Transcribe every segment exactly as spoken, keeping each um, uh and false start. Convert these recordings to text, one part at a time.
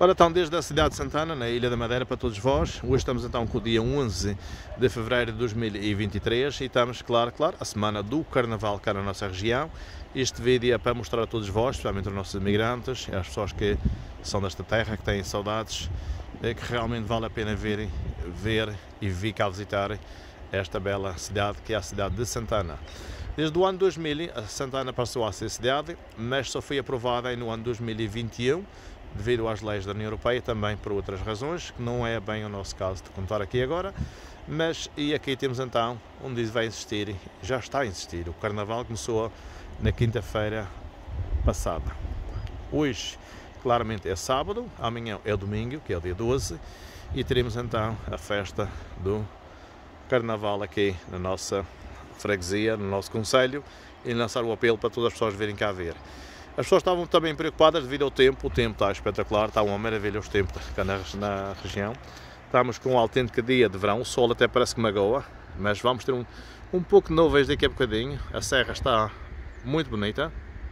Ora, então, desde a cidade de Santana, na Ilha da Madeira, para todos vós. Hoje estamos então com o dia onze de fevereiro de dois mil e vinte e três e estamos, claro, claro, a semana do Carnaval cá na nossa região. Este vídeo é para mostrar a todos vós, especialmente aos nossos imigrantes e às pessoas que são desta terra, que têm saudades, que realmente vale a pena ver, ver e vir cá visitar esta bela cidade que é a cidade de Santana. Desde o ano dois mil, a Santana passou a ser cidade, mas só foi aprovada no ano dois mil e vinte e um, devido às leis da União Europeia, também por outras razões, que não é bem o nosso caso de contar aqui agora, mas e aqui temos então onde vai existir, já está a existir, o Carnaval começou na quinta-feira passada. Hoje, claramente, é sábado, amanhã é domingo, que é o dia doze, e teremos então a festa do Carnaval aqui na nossa freguesia, no nosso concelho, e lançar o apelo para todas as pessoas virem cá ver. As pessoas estavam também preocupadas devido ao tempo, o tempo está espetacular, está uma maravilha os tempos cá na, na região. Estamos com um autêntico dia de verão, o sol até parece que magoa, mas vamos ter um, um pouco de nuvens daqui a bocadinho. A serra está muito bonita.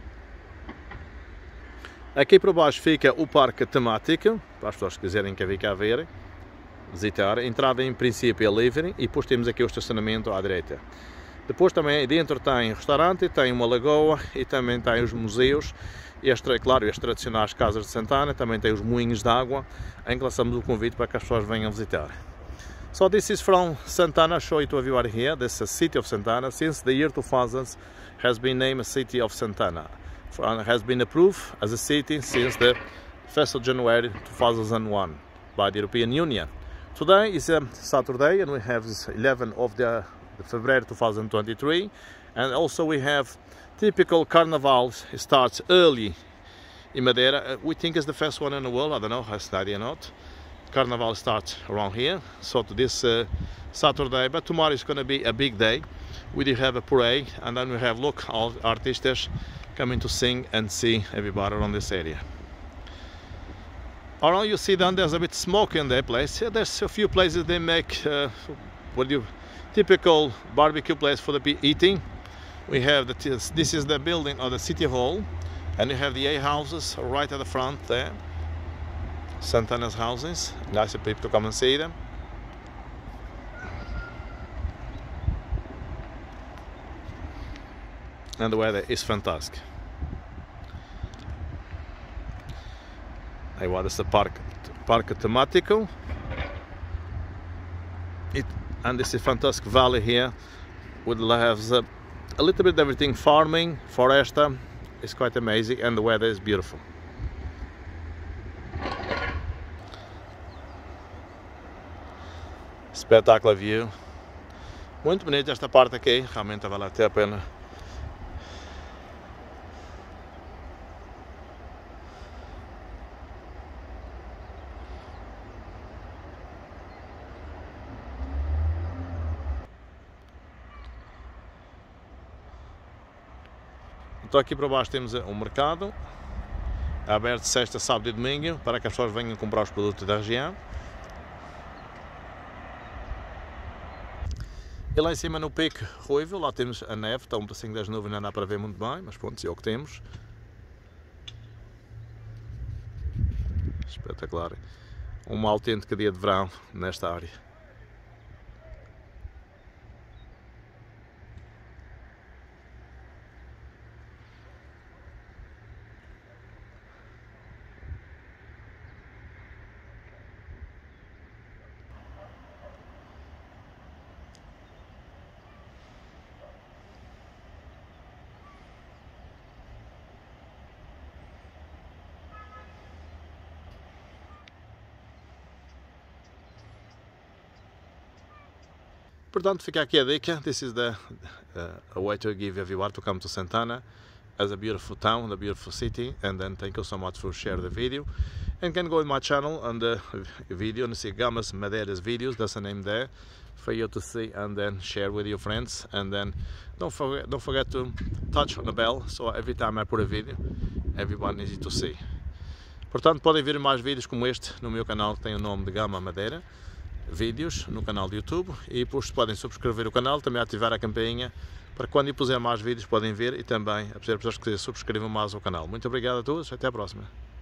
Aqui por baixo fica o parque temático, para as pessoas que quiserem vir cá ver, visitar. A entrada em princípio é livre e depois temos aqui o estacionamento à direita. Depois também dentro tem restaurante, tem uma lagoa e também tem os museus, e as, claro, as tradicionais casas de Santana, também tem os moinhos de água, em que lançamos o convite para que as pessoas venham visitar. So this is from Santana, show you to everyone here. This is the city of Santana. Since the year two thousand has been named a city of Santana. And has been approved as a city since the first of January two thousand one by the European Union. Today is a Saturday and we have eleventh of the February two thousand twenty-three, and also we have typical carnival starts early in Madeira. We think it's the first one in the world, I don't know, has an idea or not. Carnival starts around here, so to this uh, Saturday, but tomorrow is going to be a big day. We do have a parade, and then we have local artists coming to sing and see everybody around this area. Around you see down there's a bit smoky in that place. There's a few places they make uh, what do you typical barbecue place for the eating. We have the this is the building of the city hall, and you have the A houses right at the front there. Santana's houses, nice for people to come and see them. And the weather is fantastic. Aí what is the park parque temático. It and this is fantastic valley here. Would have a, a little bit of everything, farming, floresta. It's quite amazing, and the weather is beautiful. Spectacular view. Muito bonita esta parte aqui, realmente vale até a pena. Então aqui para baixo temos um mercado aberto sexta, sábado e domingo para que as pessoas venham comprar os produtos da região. E lá em cima no pico Ruivo, lá temos a neve, está um pedacinho das nuvens, não dá para ver muito bem, mas pronto, é o que temos. Espetacular. Um autêntico dia de verão nesta área. Portanto, fica aqui a dica. This is the uh, a way to give everyone to come to Santana as a beautiful town, a beautiful city. And then thank you so much for sharing the video. And can go in my channel on the video and see Gamas Madeiras videos. That's the name there for you to see and then share with your friends. And then don't forget, don't forget to touch on the bell so every time I put a video, everyone is easy to see. Portanto, podem ver mais vídeos como este no meu canal que tem o nome de Gama Madeira. Vídeos no canal do YouTube, e depois podem subscrever o canal, também ativar a campainha para quando eu puser mais vídeos podem ver, e também a pessoas que subscrevam mais o canal. Muito obrigado a todos, até a próxima.